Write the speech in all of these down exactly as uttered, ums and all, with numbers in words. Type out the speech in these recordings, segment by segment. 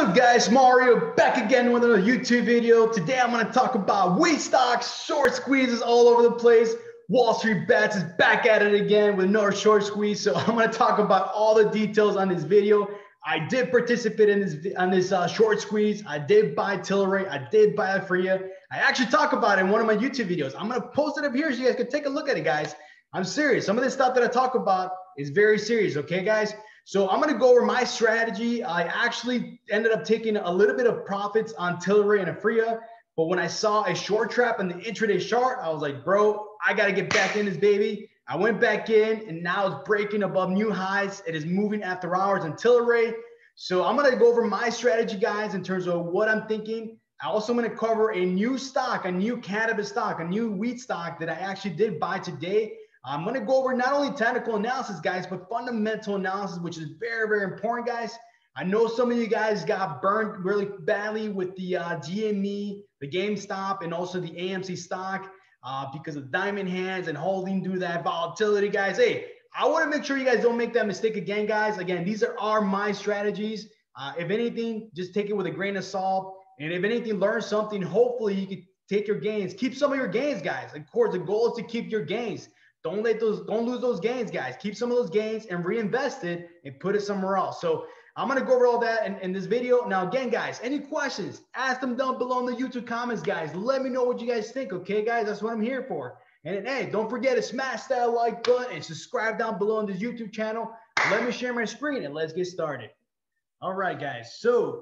up, guys? Mario back again with another YouTube video. Today I'm going to talk about wheat stocks, short squeezes all over the place. Wall Street Bets is back at it again with another short squeeze. So I'm going to talk about all the details on this video. I did participate in this on this uh, short squeeze. I did buy Tilray. I did buy Aphria. I actually talk about it in one of my YouTube videos. I'm going to post it up here so you guys can take a look at it, guys. I'm serious. Some of this stuff that I talk about is very serious. Okay, guys? So I'm going to go over my strategy. I actually ended up taking a little bit of profits on Tilray and Aphria. But when I saw a short trap in the intraday chart, I was like, bro, I got to get back in this baby. I went back in and now it's breaking above new highs. It is moving after hours on Tilray. So I'm going to go over my strategy, guys, in terms of what I'm thinking. I also am going to cover a new stock, a new cannabis stock, a new wheat stock that I actually did buy today. I'm going to go over not only technical analysis, guys, but fundamental analysis, which is very, very important, guys. I know some of you guys got burned really badly with the uh, G M E, the GameStop, and also the A M C stock uh, because of diamond hands and holding through that volatility, guys. Hey, I want to make sure you guys don't make that mistake again, guys. Again, these are, are my strategies. Uh, if anything, just take it with a grain of salt. And if anything, learn something. Hopefully, you can take your gains. Keep some of your gains, guys. Of course, the goal is to keep your gains. Don't let those, don't lose those gains, guys. Keep some of those gains and reinvest it and put it somewhere else. So I'm going to go over all that in, in this video. Now, again, guys, any questions, ask them down below in the YouTube comments, guys. Let me know what you guys think. Okay, guys, that's what I'm here for. And hey, don't forget to smash that like button and subscribe down below on this YouTube channel. Let me share my screen and let's get started. All right, guys. So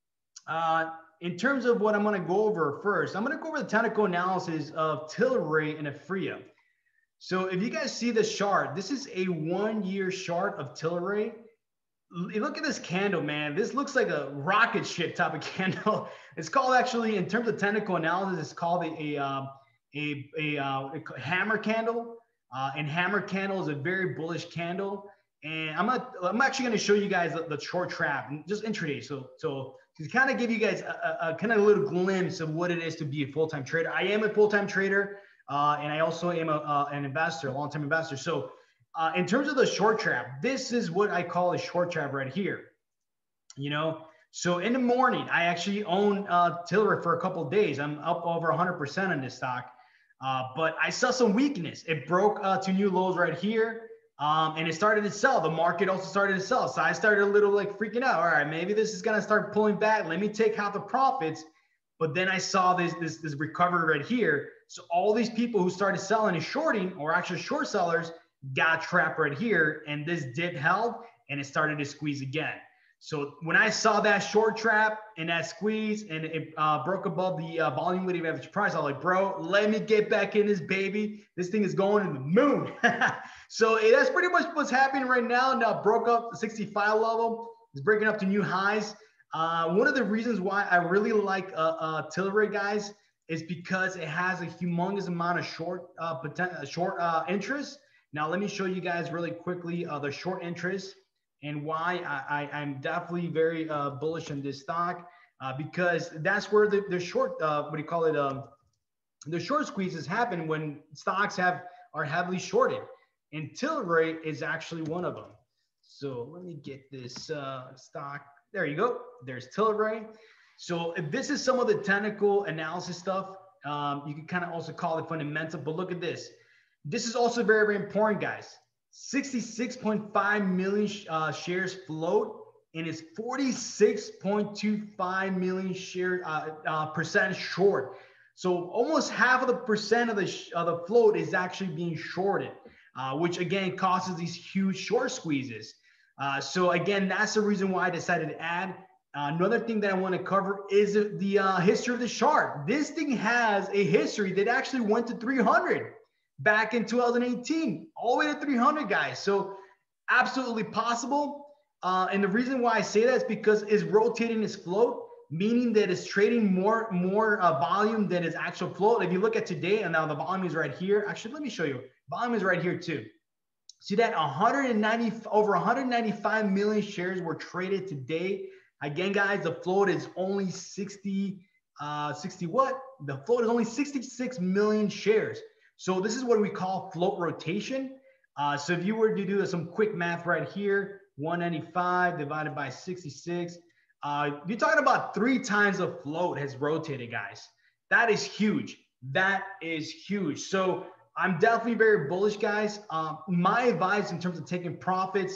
uh, in terms of what I'm going to go over first, I'm going to go over the technical analysis of Tilray and Aphria. So if you guys see the chart, this is a one-year chart of Tilray. Look at this candle, man. This looks like a rocket ship type of candle. It's called actually, in terms of technical analysis, it's called a a uh, a, a, uh, a hammer candle. Uh, and hammer candle is a very bullish candle. And I'm not, I'm actually going to show you guys the, the short trap and just intraday. So so to kind of give you guys a, a, a kind of a little glimpse of what it is to be a full-time trader. I am a full-time trader. Uh, and I also am a, uh, an investor, a long-term investor. So uh, in terms of the short trap, this is what I call a short trap right here. You know, so in the morning, I actually own uh, Tilray for a couple of days. I'm up over one hundred percent on this stock. Uh, but I saw some weakness. It broke uh, to new lows right here. Um, and it started to sell. The market also started to sell. So I started a little like freaking out. All right, maybe this is going to start pulling back. Let me take out the profits. But then I saw this, this, this recovery right here. So all these people who started selling and shorting, or actually short sellers, got trapped right here. And this dip held and it started to squeeze again. So when I saw that short trap and that squeeze and it uh, broke above the uh, volume weighted average price, I was like, bro, let me get back in this baby. This thing is going to the moon. So hey, that's pretty much what's happening right now. Now broke up the sixty-five level. It's breaking up to new highs. Uh, one of the reasons why I really like uh, uh, Tilray, guys, is because it has a humongous amount of short uh, potential, short uh, interest. Now, let me show you guys really quickly uh, the short interest and why I, I, I'm definitely very uh, bullish on this stock uh, because that's where the, the short, uh, what do you call it, um, the short squeezes happen when stocks have are heavily shorted. And Tilray is actually one of them. So let me get this uh, stock. There you go. There's Tilray. So if this is some of the technical analysis stuff, um, you can kind of also call it fundamental, but look at this. This is also very, very important, guys. sixty-six point five million uh, shares float and it's forty-six point two five million share uh, uh, percent short. So almost half of the percent of the, of the float is actually being shorted, uh, which again causes these huge short squeezes. Uh, so again, that's the reason why I decided to add. Uh, another thing that I want to cover is the uh, history of the chart. This thing has a history that actually went to three hundred back in two thousand eighteen, all the way to three hundred, guys. So absolutely possible. Uh, and the reason why I say that is because it's rotating its float, meaning that it's trading more, more uh, volume than its actual float. If you look at today, and now the volume is right here. Actually, let me show you. Volume is right here too. See that one hundred ninety, over one hundred ninety-five million shares were traded today. Again, guys, the float is only sixty, uh, sixty what? The float is only sixty-six million shares. So this is what we call float rotation. Uh, so if you were to do some quick math right here, one ninety-five divided by sixty-six, Uh, you're talking about three times the float has rotated, guys. That is huge. That is huge. So I'm definitely very bullish, guys. Um, my advice in terms of taking profits,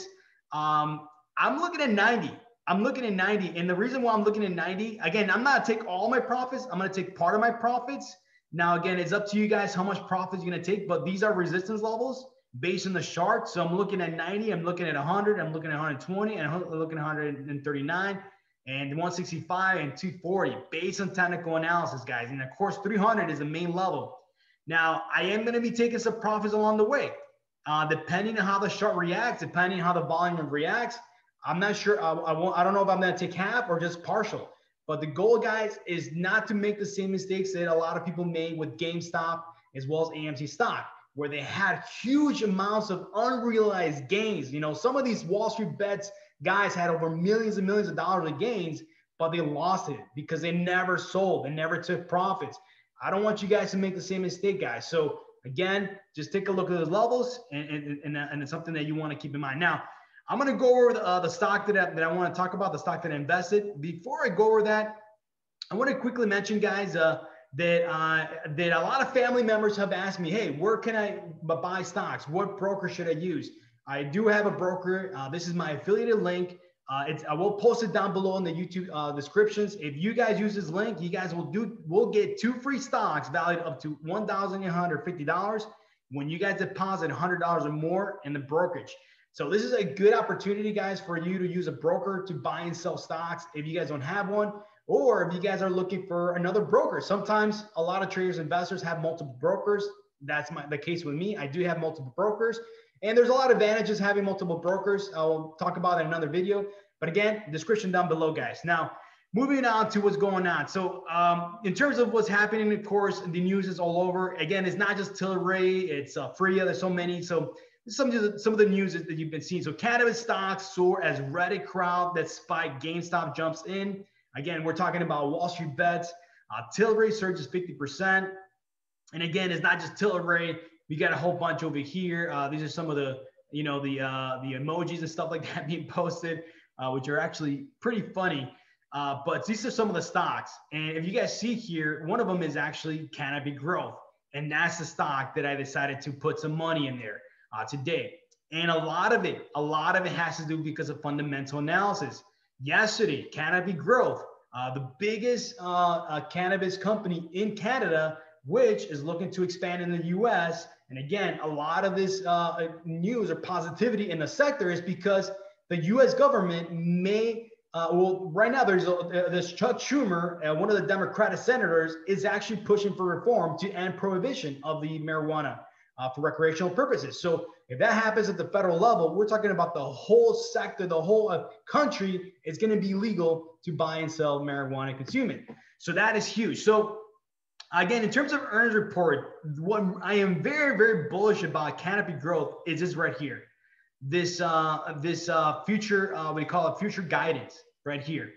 um, I'm looking at ninety. I'm looking at ninety. And the reason why I'm looking at ninety, again, I'm not going to take all my profits. I'm going to take part of my profits. Now, again, it's up to you guys how much profits you're going to take, but these are resistance levels based on the chart. So I'm looking at ninety, I'm looking at one hundred, I'm looking at one twenty, and I'm looking at one thirty-nine, and one sixty-five and two forty based on technical analysis, guys. And of course, three hundred is the main level. Now, I am going to be taking some profits along the way, uh, depending on how the chart reacts, depending on how the volume reacts. I'm not sure. I, I, won't, I don't know if I'm going to take half or just partial. But the goal, guys, is not to make the same mistakes that a lot of people made with GameStop as well as A M C stock, where they had huge amounts of unrealized gains. You know, some of these Wall Street bets guys had over millions and millions of dollars of gains, but they lost it because they never sold. They never took profits. I don't want you guys to make the same mistake, guys. So again, just take a look at those levels, and, and, and, and it's something that you want to keep in mind. Now, I'm going to go over the, uh, the stock that I, that I want to talk about, the stock that I invested. Before I go over that, I want to quickly mention, guys, uh, that uh, that a lot of family members have asked me, hey, where can I buy stocks? What broker should I use? I do have a broker. Uh, this is my affiliated link. Uh, it's, I will post it down below in the YouTube uh, descriptions. If you guys use this link, you guys will do will get two free stocks valued up to one thousand eight hundred fifty dollars when you guys deposit one hundred dollars or more in the brokerage. So this is a good opportunity, guys, for you to use a broker to buy and sell stocks if you guys don't have one, or if you guys are looking for another broker. Sometimes a lot of traders, investors have multiple brokers. That's my, the case with me. I do have multiple brokers, and there's a lot of advantages having multiple brokers. I'll talk about it in another video. But again, description down below, guys. Now, moving on to what's going on. So um, in terms of what's happening, of course, the news is all over. Again, it's not just Tilray, it's uh, Freya. There's so many. So Some of, the, some of the news that you've been seeing. So cannabis stocks soar as Reddit crowd that spiked GameStop jumps in. Again, we're talking about Wall Street bets. Uh, Tilray surges fifty percent. And again, it's not just Tilray. We got a whole bunch over here. Uh, these are some of the, you know, the uh, the emojis and stuff like that being posted, uh, which are actually pretty funny. Uh, but these are some of the stocks. And if you guys see here, one of them is actually Canopy Growth. And that's the stock that I decided to put some money in there. Uh, today. And a lot of it, a lot of it has to do because of fundamental analysis. Yesterday, Canopy Growth, uh, the biggest uh, uh, cannabis company in Canada, which is looking to expand in the U S. And again, a lot of this uh, news or positivity in the sector is because the U S government may, uh, well, right now there's a, this Chuck Schumer, uh, one of the Democratic senators, is actually pushing for reform to end prohibition of the marijuana Uh, for recreational purposes. So if that happens at the federal level, we're talking about the whole sector, the whole uh, country is going to be legal to buy and sell marijuana and consume it. So that is huge. So again, in terms of earnings report, what I am very, very bullish about Canopy Growth is this right here. This, uh, this uh, future, uh, we call it future guidance right here.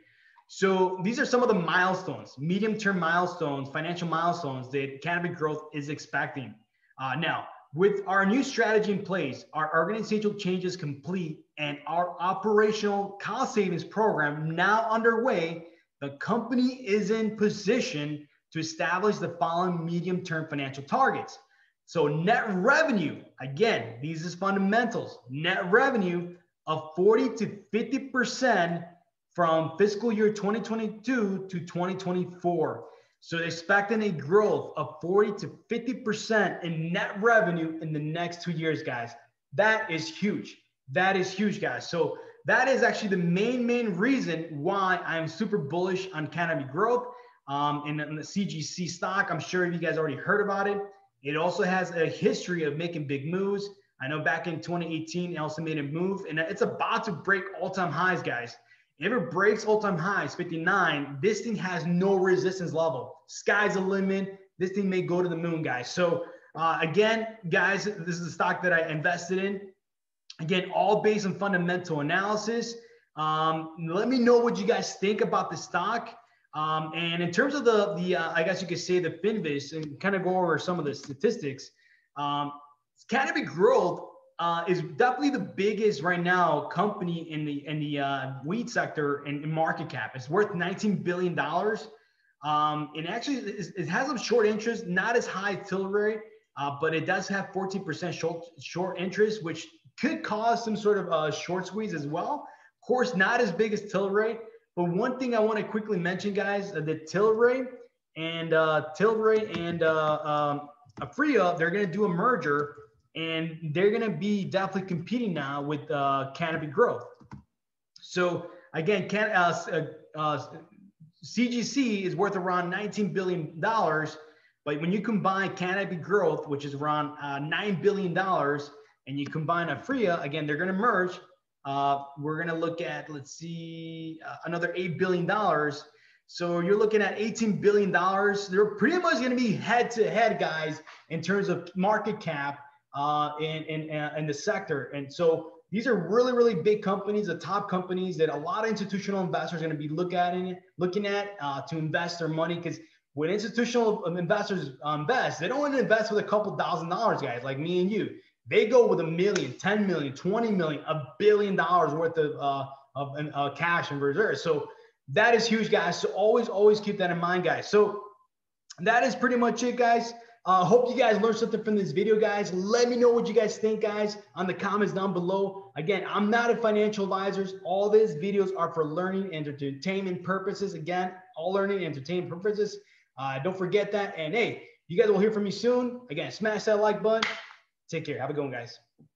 So these are some of the milestones, medium-term milestones, financial milestones that Canopy Growth is expecting. Uh, now, with our new strategy in place, our organizational changes complete, and our operational cost savings program now underway, the company is in position to establish the following medium-term financial targets. So net revenue, again, these is fundamentals, net revenue of forty to fifty percent from fiscal year twenty twenty-two to twenty twenty-four. So they're expecting a growth of forty to fifty percent in net revenue in the next two years, guys. That is huge. That is huge, guys. So that is actually the main, main reason why I'm super bullish on Canopy Growth um, and, and the C G C stock. I'm sure you guys already heard about it. It also has a history of making big moves. I know back in twenty eighteen, it also made a move, and it's about to break all-time highs, guys. If it breaks all-time highs, fifty-nine, this thing has no resistance level. Sky's the limit. This thing may go to the moon, guys. So uh, again, guys, this is the stock that I invested in. Again, all based on fundamental analysis. Um, let me know what you guys think about the stock. Um, and in terms of the, the uh, I guess you could say the Finviz, and kind of go over some of the statistics, um, Canopy Growth uh, is definitely the biggest right now company in the in the uh, weed sector in, in market cap. It's worth nineteen billion dollars. Um, and actually, it, it has some short interest, not as high Tilray, uh, but it does have fourteen percent short, short interest, which could cause some sort of uh, short squeeze as well. Of course, not as big as Tilray. But one thing I want to quickly mention, guys, uh, that Tilray and uh, Tilray and uh, um, Aphria, they're going to do a merger, and they're going to be definitely competing now with uh, Canopy Growth. So again, can, uh, uh, C G C is worth around nineteen billion dollars, but when you combine Canopy Growth, which is around uh, nine billion dollars, and you combine Aphria, again, they're going to merge. Uh, we're going to look at, let's see, uh, another eight billion dollars. So you're looking at eighteen billion dollars. They're pretty much going to be head to head, guys, in terms of market cap uh, in, in, in the sector. And so these are really, really big companies, the top companies that a lot of institutional investors are going to be look at in, looking at uh, to invest their money. Because when institutional investors invest, they don't want to invest with a couple thousand dollars, guys, like me and you. They go with a million, ten million, twenty million, a billion dollars worth of, uh, of uh, cash and reserves. So that is huge, guys. So always, always keep that in mind, guys. So that is pretty much it, guys. Uh, hope you guys learned something from this video, guys. Let me know what you guys think, guys, on the comments down below. Again, I'm not a financial advisor. All these videos are for learning and entertainment purposes. Again, all learning and entertainment purposes. Uh, don't forget that. And hey, you guys will hear from me soon. Again, smash that like button. Take care. Have a good one, guys.